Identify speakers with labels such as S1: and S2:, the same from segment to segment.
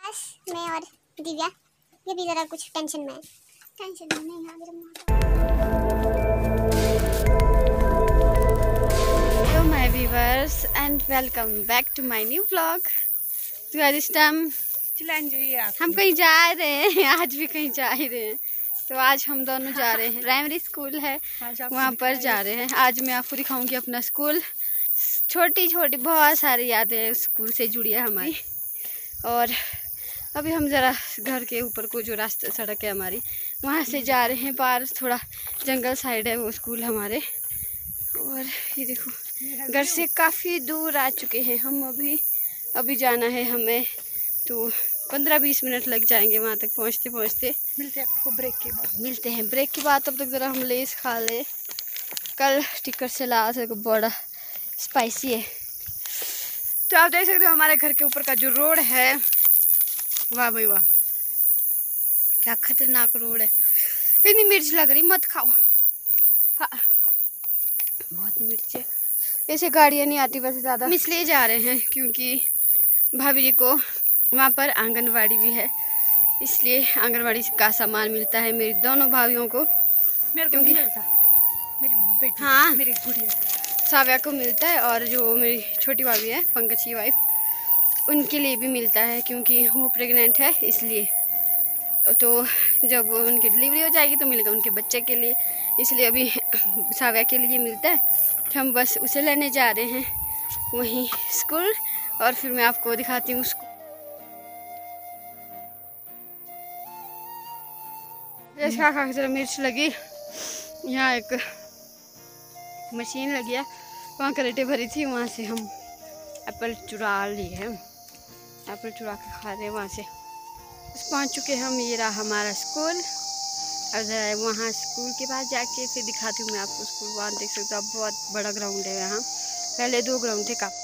S1: बस मैं और दिव्या, ये भी ज़रा कुछ टेंशन में है। टेंशन में नहीं है मेरे माँ।
S2: Hello my viewers and welcome back to my new vlog. तो आज इस टाइम हम कहीं जा रहे हैं, आज भी कहीं जा ही रहे हैं। तो आज हम दोनों जा रहे हैं, प्राइमरी स्कूल है वहाँ पर जा रहे हैं। आज मैं आपको दिखाऊंगी अपना स्कूल। छोटी छोटी बहुत सारी यादें स्कूल से जुड़ी है हमारी। और अभी हम ज़रा घर के ऊपर को जो रास्ता सड़क है हमारी, वहाँ से जा रहे हैं पार। थोड़ा जंगल साइड है वो स्कूल हमारे। और ये देखो, घर से काफ़ी दूर आ चुके हैं हम। अभी जाना है हमें, तो 15-20 मिनट लग जाएंगे वहाँ तक पहुँचते पहुँचते।
S1: मिलते हैं आपको ब्रेक के बाद।
S2: मिलते हैं ब्रेक के बाद। तब तक ज़रा हम लेस खा ले। कल टिकट से ला सको, बड़ा स्पाइसी है। तो आप देख सकते हो हमारे घर के ऊपर का जो रोड है, वाह भाई वाह, क्या खतरनाक रोड है। इतनी मिर्च लग रही, मत खाओ। हाँ, बहुत मिर्च है। ऐसे गाड़ियाँ नहीं आती वैसे ज़्यादा। हम इसलिए जा रहे हैं क्योंकि भाभी जी को वहाँ पर आंगनवाड़ी भी है, इसलिए आंगनवाड़ी का सामान मिलता है मेरी दोनों भाभीयों को। क्योंकि
S1: मेरी बेटी,
S2: हाँ,
S1: मेरी गुड़िया
S2: साव्या को मिलता है, और जो मेरी छोटी भाभी है पंकज की वाइफ, उनके लिए भी मिलता है क्योंकि वो प्रेग्नेंट है। इसलिए तो जब उनकी डिलीवरी हो जाएगी तो मिलेगा उनके बच्चे के लिए। इसलिए अभी साव्या के लिए मिलता है। हम बस उसे लेने जा रहे हैं वहीं स्कूल, और फिर मैं आपको दिखाती हूँ उसको। खा खा जरा मिर्च लगी। यहाँ एक मशीन लगी है, वहाँ करेटे भरी थी, वहाँ से हम एप्पल चुरा लिए हैं। एप्पल चुरा के खा रहे हैं वहाँ से। बस पहुँच चुके हैं हम। ये रहा हमारा स्कूल। और वहाँ स्कूल के पास जाके फिर दिखाती हूँ मैं आपको स्कूल। वहाँ देख सकते हो आप, बहुत बड़ा ग्राउंड है यहाँ। पहले 2 ग्राउंड थे का।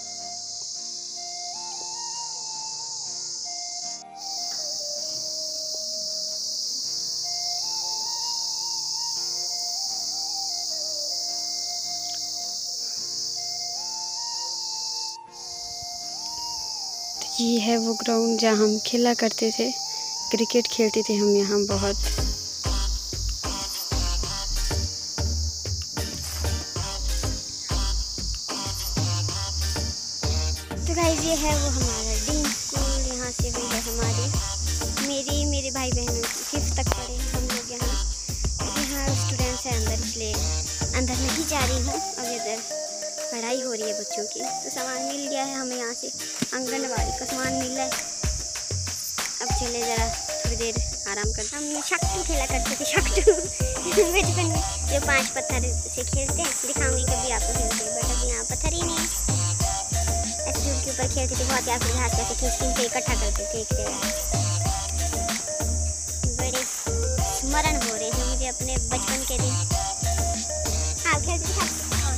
S2: ये है वो ग्राउंड जहाँ हम खेला करते थे, क्रिकेट खेलते थे हम यहाँ बहुत।
S1: तो गाइस, ये है वो हमारा डीन स्कूल। यहाँ से भी है हमारी, मेरे भाई बहन 5th तक पढ़े हम लोग यहाँ स्टूडेंट्स हैं अंदर, इसलिए अंदर नहीं जा रही हूँ। अब इधर पढ़ाई हो रही है बच्चों की। तो सामान मिल गया है हमें, यहाँ से आंगनवाड़ी का सामान मिल रहा है। अब चले ज़रा थोड़ी देर आराम करते। हम शक्टू खेला करते थे, शक्टू बचपन में, जो 5 पत्थर से खेलते हैं। दिखाऊंगी कभी आपको खेलते, बट अभी यहाँ पत्थर ही नहीं है। ऐसे के ऊपर खेलते थे, बहुत याद हाथ कैसे खींच के इकट्ठा करते थे एक जगह। बड़े स्मरण हो रहे हैं मुझे अपने बचपन के दिन। हाँ, खेलते थे।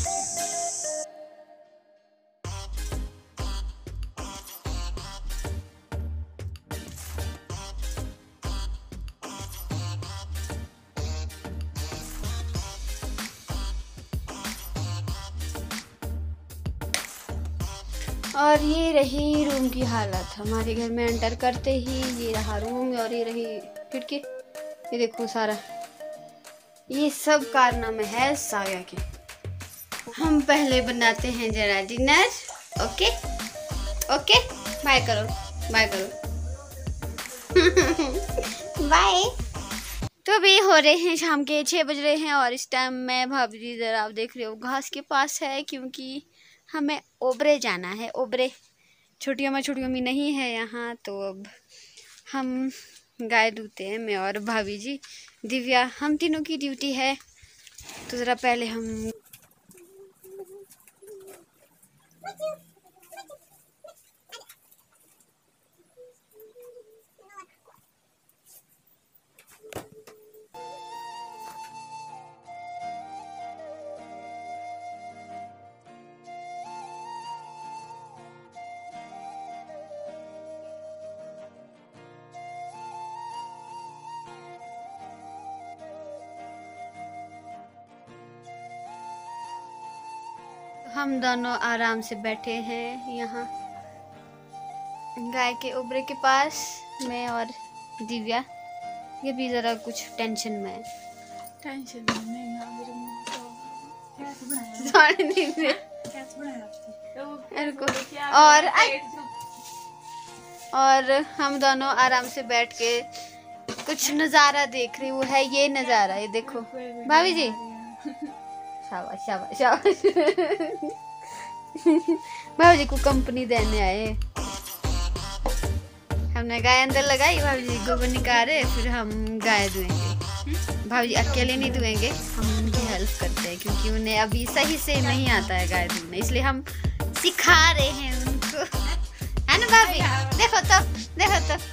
S2: और ये रही रूम की हालत हमारे घर में। एंटर करते ही ये रहा रूम, और ये रही खिड़की। ये देखो सारा, ये सब कारनामे है साव्या के। हम पहले बनाते हैं जरा डिनर। ओके ओके, बाय करो, बाय करो। बाय। तो अभी हो रहे हैं शाम के 6 बज रहे हैं, और इस टाइम मैं भाभी जरा आप देख रहे हो घास के पास है, क्योंकि हमें ओबरे जाना है। ओबरे छुट्टियों में नहीं है यहाँ, तो अब हम गाय दूते हैं, मैं और भाभी जी। दिव्या, हम तीनों की ड्यूटी है। तो ज़रा पहले हम दोनों आराम से बैठे हैं यहाँ गाय के उबरे के पास, मैं और दिव्या। ये भी ज़रा कुछ टेंशन में है।
S3: टेंशन नहीं
S2: और हम दोनों आराम से बैठ के कुछ नज़ारा देख रही। वो है ये नज़ारा, ये देखो भाभी जी। शाबाश शाबाश शाबाश। भाभी जी को कंपनी देने आए। हमने गाय अंदर लगाई, भाभी जी गोबर निकाले, फिर हम गाय धुएंगे। भाभी जी अकेले नहीं धुएंगे, हम उनकी हेल्प करते हैं क्योंकि उन्हें अभी सही से नहीं आता है गाय धुलना, इसलिए हम सिखा रहे हैं उनको, है ना भाभी? देखो तो, देखो तो।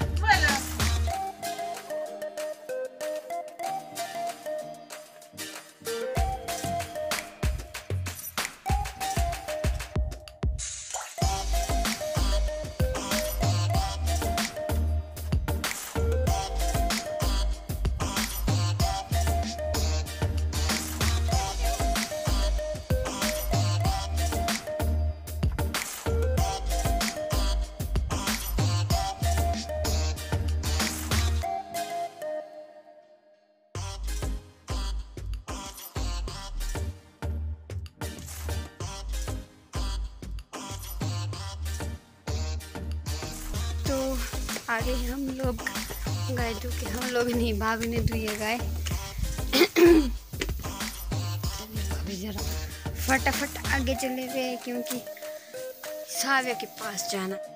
S2: तो आगे हम लोग गाय धो के, हम लोग नहीं, भाभी ने धुई है गाय। भाभी जरा फटाफट आगे चले गए क्योंकि साविया के पास जाना।